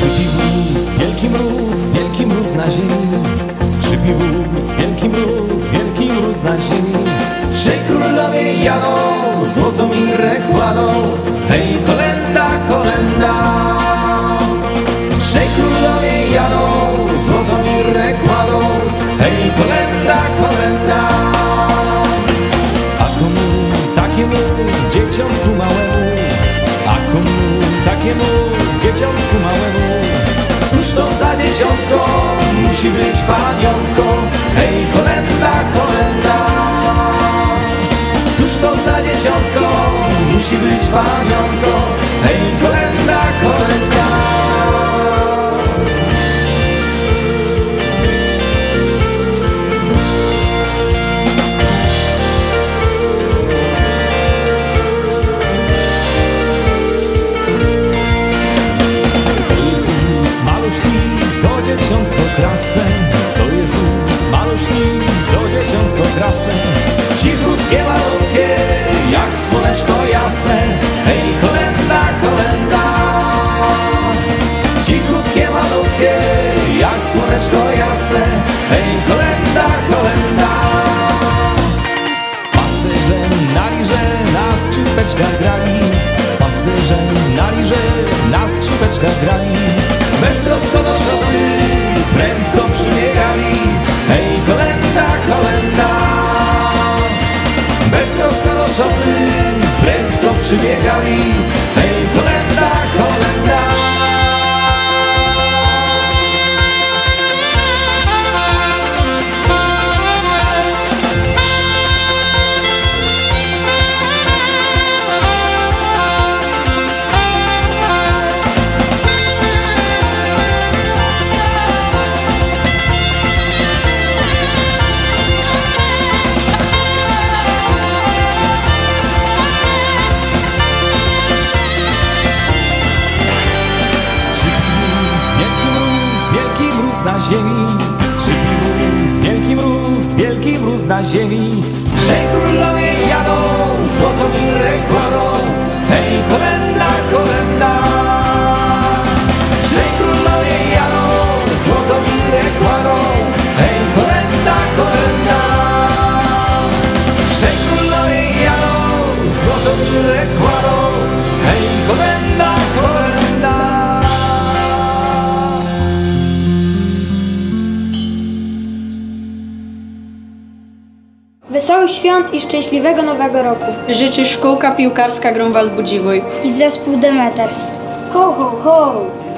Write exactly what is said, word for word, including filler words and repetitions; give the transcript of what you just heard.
Skrzypi wóz, wielki mróz, wielki mróz na ziemi. Skrzypi wóz, wielki mróz, wielki mróz na ziemi. Trzej królowie jadą, złotą mirę kładą. Hej, kolenda, kolenda. Trzej królowie jadą, złotą mirę kładą. Hej, kolenda, kolenda. A komu takiemu dzieciątku małemu, a komu takiemu dzieciątku małemu, cóż to za dzieciątko, musi być paniątko. Hej, kolenda, kolenda. Cóż to za dzieciątko, musi być paniątko. Hej, kolenda, kolenda. To dzieciątko krasne, to Jezus maluszki, to dzieciątko krasne. Cichutkie, malutkie, jak słoneczko jasne. Hej, kolenda, kolenda. Cichutkie, malutkie, jak słoneczko jasne. Hej, kolenda, kolenda. Pasterze na lirze, na skrzypeczkach grali. Pasterze na lirze, na skrzypeczkach grali. Beztrosko do szopy, prędko przybiegali. Hej, kolenda, kolenda. Beztrosko do szopy, prędko przybiegali. Hej, kolenda, kolenda. Na ziemi, skrzypi mróz, wielki mróz, wielki mróz na ziemi. Trzej królowie jadą, złotą mirę kładą. Hej, kolenda, kolenda. Trzej królowie jadą, złotą mirę kładą. Hej, kolenda, kolenda. Trzej królowie jadą, złotą mirę kładą. Hej, kolenda, kolenda. Wesołych świąt i szczęśliwego Nowego Roku życzy szkółka piłkarska Grunwald Budziwój i zespół Demeters. Ho, ho, ho!